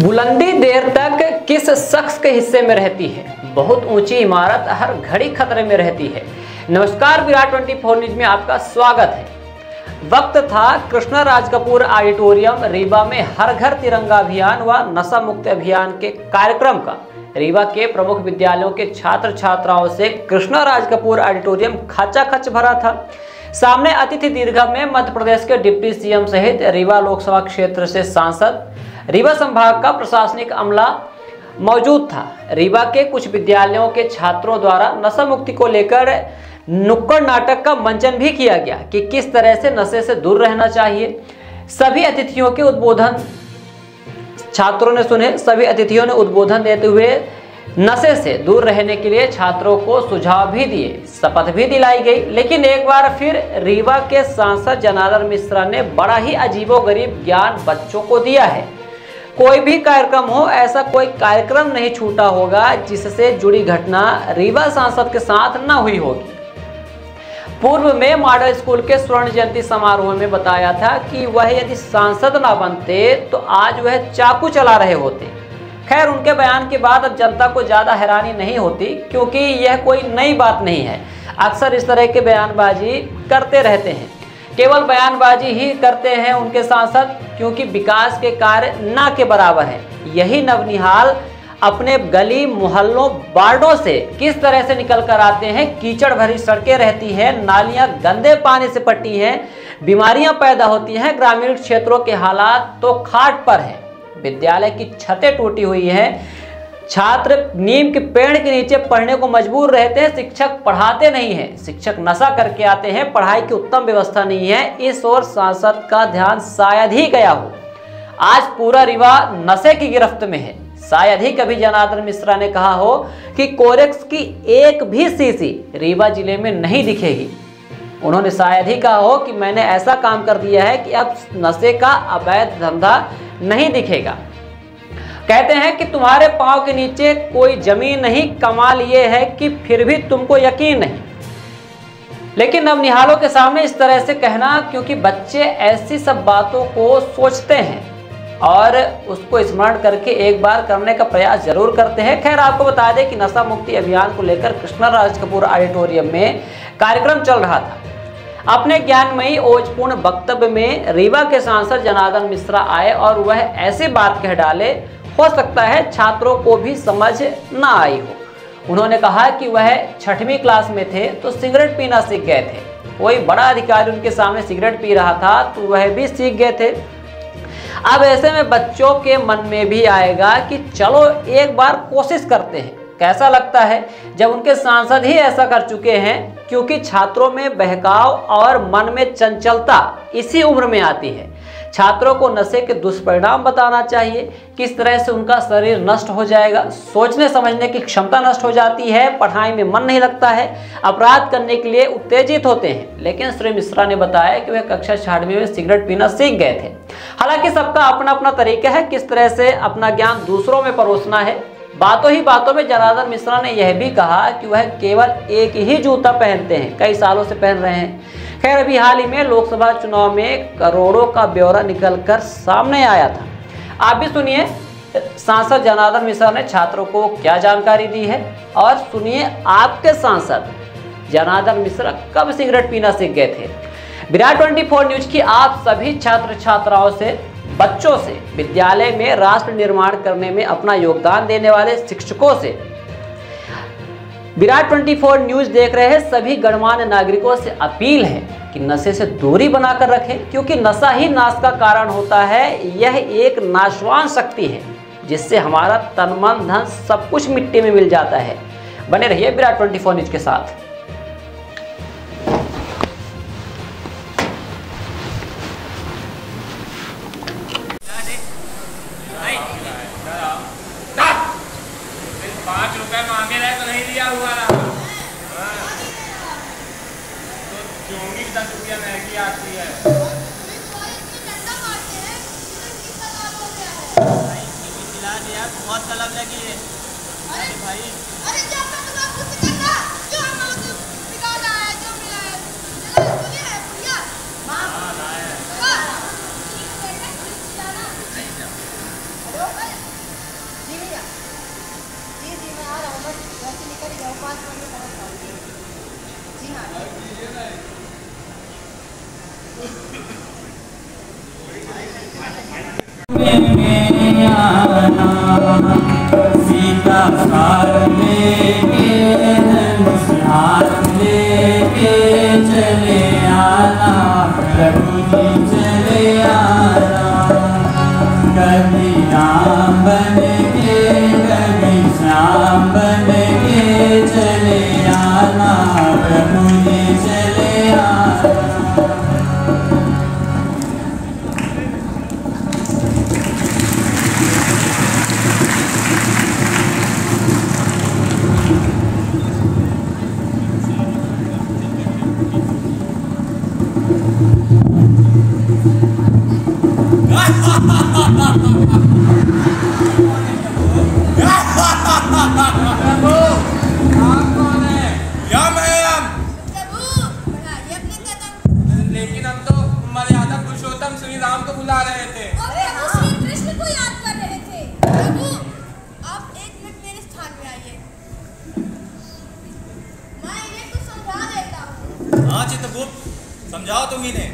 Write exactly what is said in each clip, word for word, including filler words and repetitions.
बुलंदी देर तक किस शख्स के हिस्से में रहती है? बहुत ऊंची इमारत हर घड़ी खतरे में रहती है। नमस्कार, विराट चौबीस न्यूज में आपका स्वागत है। वक्त था कृष्णा राज कपूर ऑडिटोरियम रीवा में हर घर तिरंगा अभियान व नशा मुक्त अभियान के कार्यक्रम का। रीवा के प्रमुख विद्यालयों के छात्र छात्राओं से कृष्णा राज कपूर ऑडिटोरियम खचाखच भरा था। सामने अतिथि दीर्घा में मध्य प्रदेश के डिप्टी सीएम सहित रीवा लोकसभा क्षेत्र से सांसद, रीवा संभाग का प्रशासनिक अमला मौजूद था। रीवा के कुछ विद्यालयों के छात्रों द्वारा नशा मुक्ति को लेकर नुक्कड़ नाटक का मंचन भी किया गया कि किस तरह से नशे से दूर रहना चाहिए। सभी अतिथियों के उद्बोधन छात्रों ने सुने। सभी अतिथियों ने उद्बोधन देते हुए नशे से दूर रहने के लिए छात्रों को सुझाव भी दिए, शपथ भी दिलाई गई। लेकिन एक बार फिर रीवा के सांसद जनार्दन मिश्रा ने बड़ा ही अजीबोगरीब ज्ञान बच्चों को दिया है। कोई भी कार्यक्रम हो, ऐसा कोई कार्यक्रम नहीं छूटा होगा जिससे जुड़ी घटना रीवा सांसद के साथ न हुई होगी। पूर्व में मॉडल स्कूल के स्वर्ण जयंती समारोह में बताया था कि वह यदि सांसद ना बनते तो आज वह चाकू चला रहे होते। खैर, उनके बयान के बाद अब जनता को ज्यादा हैरानी नहीं होती, क्योंकि यह कोई नई बात नहीं है। अक्सर इस तरह के बयानबाजी करते रहते हैं। केवल बयानबाजी ही करते हैं उनके सांसद, क्योंकि विकास के कार्य ना के बराबर है। यही नवनिहाल अपने गली मोहल्लों वार्डों से किस तरह से निकल कर आते हैं। कीचड़ भरी सड़कें रहती हैं, नालियां गंदे पानी से पट्टी हैं, बीमारियां पैदा होती हैं। ग्रामीण क्षेत्रों के हालात तो खाट पर हैं। विद्यालय की छतें टूटी हुई हैं, छात्र नीम के पेड़ के नीचे पढ़ने को मजबूर रहते हैं, शिक्षक पढ़ाते नहीं हैं, शिक्षक नशा करके आते हैं, पढ़ाई की उत्तम व्यवस्था नहीं है। इस ओर सांसद का ध्यान शायद ही गया हो। आज पूरा रीवा नशे की गिरफ्त में है। शायद ही कभी जनार्दन मिश्रा ने कहा हो कि कोरेक्स की एक भी शीशी रीवा जिले में नहीं दिखेगी। उन्होंने शायद ही कहा हो कि मैंने ऐसा काम कर दिया है कि अब नशे का अवैध धंधा नहीं दिखेगा। कहते हैं कि तुम्हारे पांव के नीचे कोई जमीन नहीं, कमाल ये है कि फिर भी तुमको यकीन नहीं। लेकिन नवनिहालों के सामने इस तरह से कहना, क्योंकि बच्चे ऐसी सब बातों को सोचते हैं और उसको स्मरण करके एक बार करने का प्रयास जरूर करते हैं। खैर, आपको बता दें कि नशा मुक्ति अभियान को लेकर कृष्णा राज कपूर ऑडिटोरियम में कार्यक्रम चल रहा था। अपने ज्ञानमयी ओजपूर्ण वक्तव्य में रीवा के सांसद जनार्दन मिश्रा आए और वह ऐसी बात कह डाले, हो सकता है छात्रों को भी समझ न आई हो। उन्होंने कहा कि वह छठवीं क्लास में थे तो सिगरेट पीना सीख गए थे। कोई बड़ा अधिकारी उनके सामने सिगरेट पी रहा था तो वह भी सीख गए थे। अब ऐसे में बच्चों के मन में भी आएगा कि चलो एक बार कोशिश करते हैं। कैसा लगता है जब उनके सांसद ही ऐसा कर चुके हैं, क्योंकि छात्रों में बहकाव और मन में चंचलता इसी उम्र में आती है। छात्रों को नशे के दुष्परिणाम बताना चाहिए, किस तरह से उनका शरीर नष्ट हो जाएगा, सोचने समझने की क्षमता नष्ट हो जाती है, पढ़ाई में मन नहीं लगता है, अपराध करने के लिए उत्तेजित होते हैं। लेकिन श्री मिश्रा ने बताया कि वे कक्षा छठवीं में सिगरेट पीना सीख गए थे। हालांकि सबका अपना अपना तरीका है किस तरह से अपना ज्ञान दूसरों में परोसना है। बातों ही बातों में जनार्दन मिश्रा ने यह भी कहा कि वह केवल एक ही जूता पहनते हैं, कई सालों से पहन रहे हैं। खैर, अभी हाल ही में लोकसभा चुनाव में करोड़ों का ब्यौरा निकलकर सामने आया था। आप भी सुनिए सांसद जनार्दन मिश्रा ने छात्रों को क्या जानकारी दी है, और सुनिए आपके सांसद जनार्दन मिश्रा कब सिगरेट पीना सीख गए थे। विराट चौबीस न्यूज की आप सभी छात्र छात्राओं से, बच्चों से, विद्यालय में राष्ट्र निर्माण करने में अपना योगदान देने वाले शिक्षकों से, विराट चौबीस न्यूज देख रहे हैं सभी गणमान्य नागरिकों से अपील है कि नशे से दूरी बनाकर रखें, क्योंकि नशा ही नाश का कारण होता है। यह एक नाशवान शक्ति है जिससे हमारा तन मन धन सब कुछ मिट्टी में मिल जाता है। बने रहिए विराट चौबीस न्यूज के साथ। पाँच रुपए मांगे रहे तो नहीं दिया हुआ रहा। तो चौंगी दस रुपया महंगी आती है। बहुत तलब लगी है। अरे भाई, अरे जो निकाला है, जो मिला है, है भैया। हाँ, सीता साथ लेके धनुष हाथ लेके चले आना, प्रभु जी चले आना। कभी राम बन के कभी श्याम बन के चले आना, प्रभु जी चले आना। लेकिन हम तो मर्यादा पुरुषोत्तम श्री राम को बुला रहे थे। अरे हम श्री कृष्ण को याद कर रहे थे। प्रभु, आप एक मिनट मेरे स्थान में आइए। मैं इन्हें कुछ समझा देता हूँ। हाँ चित्रगुप्त, समझाओ तुम इन्हें।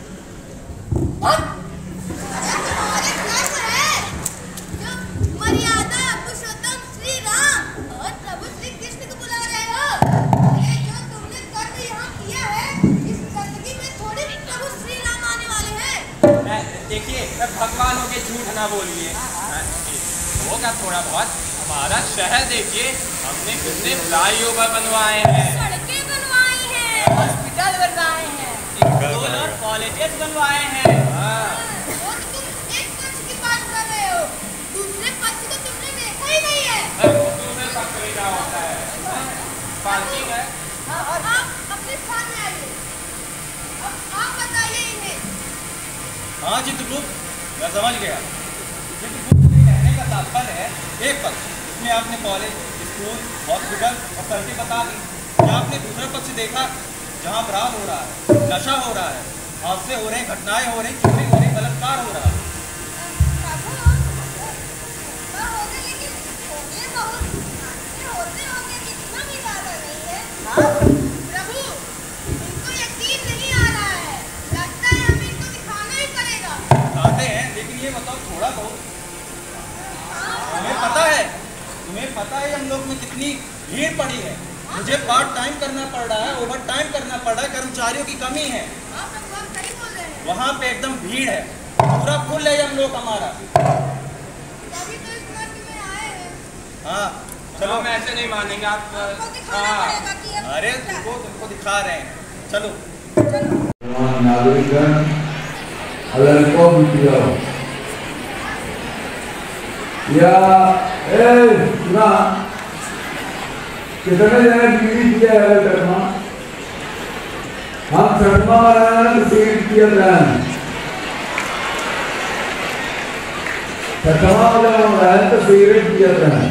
अरे तुम्हारे कृष्ण है जो मर्यादा पुरुषोत्तम श्री राम और प्रभु श्री कृष्ण को बुला रहे हो। अरे जो तुमने कर्म यहाँ किया है, इस गंदगी में थोड़ी प्रभु श्री राम आने वाले हैं। देखिए, भगवान हो के झूठ ना बोलिए। होगा थोड़ा बहुत। हमारा शहर देखिए, हमने कितने फ्लाईओवर बनवाए हैं, सड़कें बनवाई हैं, हॉस्पिटल बनवाए हैं, स्कूल और कॉलेजेस बनवाए हैं। और तुम एक पक्ष की बात कर रहे हो, दूसरे पक्ष को तुमने देखा ही नहीं है। दूसरे पक्ष में क्या होता है? पार्किंग है। और आप अपने स्थान में आइए। अब आप बताइए इन्हें। हाँ चित्रगुप्त, मैं समझ गया। चित्रगुप्त के कहने का तात्पर्य है एक पक्ष, इसमें आपने कॉलेज, स्कूल, हॉस्पिटल और सड़कें बता दी। क्या आपने दूसरा पक्ष देखा जहाँ अपराध हो रहा है, नशा हो रहा है, हादसे हो रहे हैं, घटनाएं हो रही, चोरी हो रही, बलात्कार हो रहा है। प्रभु, ना होगा लेकिन होंगे बहुत, ये होते होंगे, इतना भी ज्यादा नहीं है। प्रभु, इनको यकीन नहीं आ रहा है, लगता है हमें इनको दिखाना ही पड़ेगा। दिखाते हैं, लेकिन ये बताओ थोड़ा बहुत तुम्हें पता है, तुम्हें पता है हम लोग में कितनी भीड़ पड़ी है। मुझे पार्ट टाइम करना पड़ रहा है, ओवर टाइम करना पड़ रहा है, कर्मचारियों की कमी है। हाँ प्रभु, आप सही बोल रहे हैं। वहाँ पे एकदम भीड़ है, पूरा फुल है हम लोग हमारा। तभी तो इस वर्ग में आए हैं। हाँ चलो, हम ऐसे नहीं मानेंगे। आप आपको दिखाना हाँ। पड़ेगा कि अब अरे क्या है। तुमको तुमको दिखा रहे हैं, चलो। नागरिकगण अलर्को वीडियो या ए सुना कितने जने डिग्री किया है करना हम छठवा वाला सीट किया रहे छठवा वाला हम रहे तो सीट किया रहे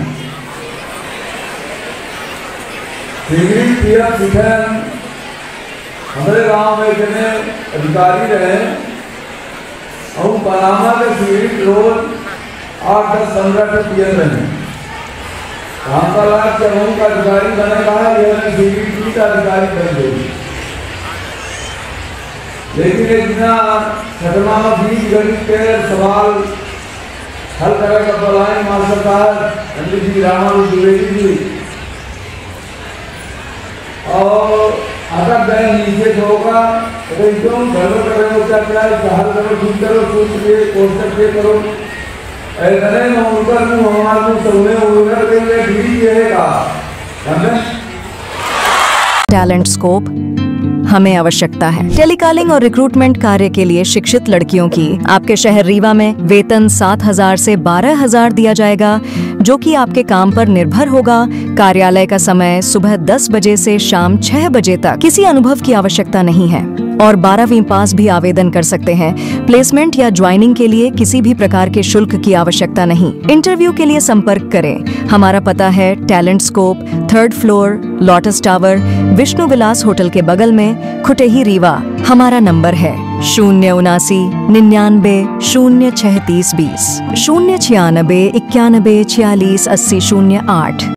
सीट किया सीखे हमारे गांव में इतने अधिकारी रहे और पनामा के सीट रोज आठ दस पंद्रह तक किए रहे हम का लाभ जब उनका अधिकारी बने कहा यह सीट का अधिकारी बन गई लेकिन इतना छठवा बीस गणित के सवाल हल तरह का पलायन मास्टर साहब पंडित जी रामानुज द्विवेदी जी और अटक गए नीचे होगा तो एकदम गड़बड़ कर रहे हो क्या क्या हल करो ठीक करो सूत्र के कोष्टक के करो ऐसे में उनका मुंह हमारा मुंह सोने उड़कर के लिए भी रहेगा समझे टैलेंट स्कोप हमें आवश्यकता है। टेलीकॉलिंग और रिक्रूटमेंट कार्य के लिए शिक्षित लड़कियों की आपके शहर रीवा में वेतन सात हजार से बारह हजार दिया जाएगा, जो कि आपके काम पर निर्भर होगा। कार्यालय का समय सुबह दस बजे से शाम छह बजे तक। किसी अनुभव की आवश्यकता नहीं है और बारहवीं पास भी आवेदन कर सकते हैं। प्लेसमेंट या ज्वाइनिंग के लिए किसी भी प्रकार के शुल्क की आवश्यकता नहीं। इंटरव्यू के लिए संपर्क करें। हमारा पता है talent scope, third floor, lotus tower, Vishnu Vilas hotel के बगल में, खुटेही रीवा। हमारा नंबर है शून्य उनासी निन्यानबे शून्य छह तीस बीस शून्य छियानबे इक्यानबे छियालीस अस्सी शून्य आठ।